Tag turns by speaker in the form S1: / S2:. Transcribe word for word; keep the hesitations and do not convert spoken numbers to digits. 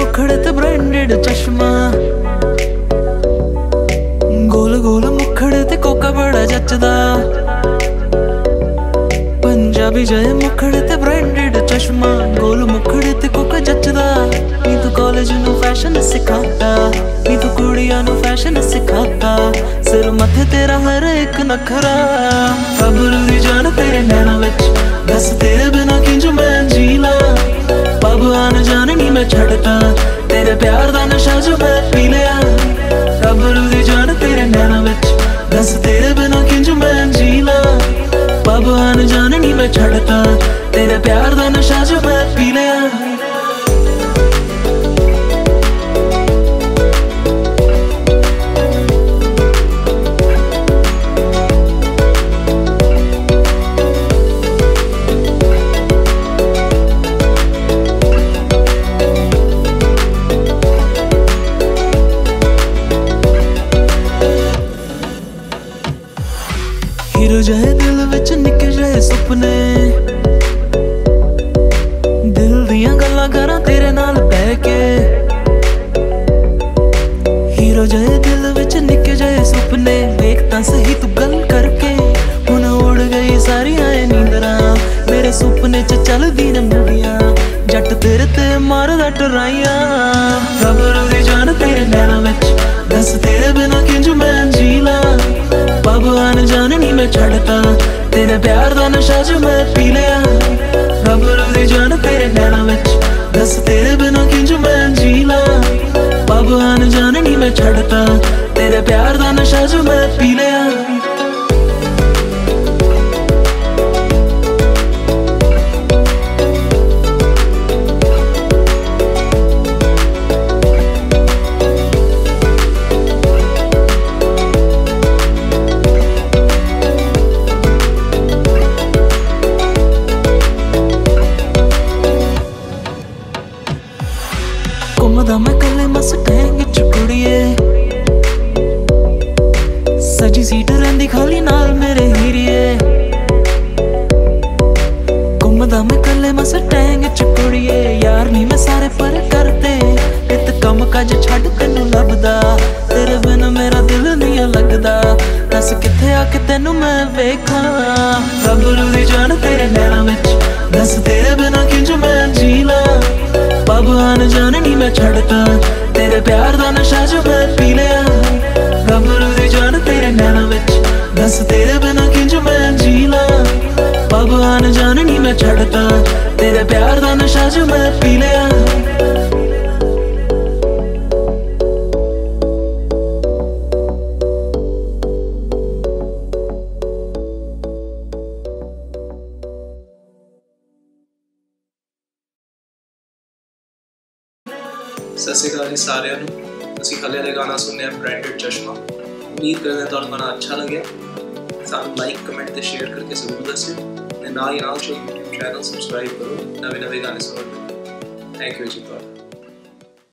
S1: मुखड़े ते ब्रांडेड चश्मा, गोल गोल मुखड़े ते कोका बड़ा जचदा। पंजाबी जय मुखड़े ते ब्रांडेड चश्मा, गोल मुखड़े ते कोका जचदा। नी तू कॉलेज नू फैशन सिखाता, नी तू कुड़ियां नू फैशन सिखाता। सिर मथे तेरा हर एक नखरा, अबरू दी जान तेरे नैना विच, दस तेरे बिना किंज मैं जीला। पब आन जान नी मैं छड़ता, तेरे प्यार दा नशा जो मैं पी लिया। अबरू दी जान तेरे नैना विच, दस तेरे बिना किंज मैं जीला। पब आन जान नी मैं छड़ता, तेरे प्यार दा नशा जो मैं पी लिया। हीरो जहे दिल विच निके जहे सुपने, दिल दियां गल्लां करां तेरे नाल बह के। हीरो जहे दिल विच निके जहे सुपने, वेख तां सही तू गल करके। हुण उड़ गई सारियां नींदरां, मेरे सुपने च चलदी न मूवियां। जट तेरे ते मारदा टराइयां, अबरू दी जान तेरे नैना विच, दस तेरे बिना किंज मैं जीला। पब आन जान नी मैं छड़ता, तेरे प्यार दा नशा जो मैं पी लिया। अबरू दी जान तेरे नैना विच, दस तेरे बिना किंज मैं जीला। पब आन जान नी मैं छड़ता, तेरे प्यार दा नशा जो मैं पी लिया। घुमदा मैं कल्ले मस्टैंग च कुड़िए, सजी सीट रहिंदी खाली नाल मेरे हीरिए। घुमदा मैं कल्ले मस्टैंग च कुड़िए, यार नी मैं सारे पर करते। इत कम काज छड्ड तैनू लभदा, तेरे बिन मेरा दिल नहीं लगदा। दस किथे आके तैनू मैं वेखां, अबरू दी जान तेरे नैना विच, दस तेरे बिना किंज मैं जीला। पब आन जान नी मैं छड़ता, तेरे प्यार दा नशा जो मैं पी लिया। अबरू दी जान तेरे नैना विच, दस तेरे बिना किंज मैं जीला। पब आन जान नी मैं छड़ता, तेरे प्यार दा नशा जो मैं पी लिया।
S2: सत श्री अकाल जी सारिਆਂ ਨੂੰ। ਤੁਸੀਂ ਹਾਲੇ ਵਾਲੇ ਗਾਣਾ ਸੁਣਿਆ ब्रांडेड चश्मा। उम्मीद करते हैं ਤੁਹਾਨੂੰ ਗਾਣਾ अच्छा लगे। ਸਾਨੂੰ ਲਾਈਕ ਕਮੈਂਟ ਤੇ ਸ਼ੇਅਰ ਕਰਕੇ ਜ਼ਰੂਰ ਦੱਸਿਓ ਤੇ ਨਾਲ ਹੀ ਨਾਲ YouTube ਚੈਨਲ ਸਬਸਕ੍ਰਾਈਬ ਕਰੋ ਨਵੇਂ ਨਵੇਂ ਗਾਣੇ ਸੁਣਨ ਲਈ। ਥੈਂਕ ਯੂ ਜੀ।